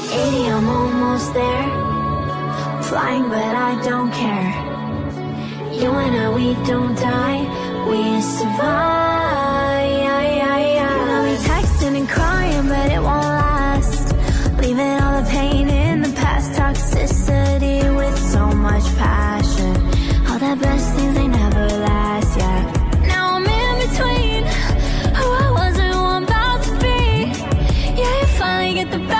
80, I'm almost there. Flying, but I don't care. You and I, we don't die, we survive. You got me texting and crying, but it won't last. Leaving all the pain in the past. Toxicity with so much passion. All the best things, they never last, yeah. Now I'm in between who I was and who I'm about to be. Yeah, you finally get the best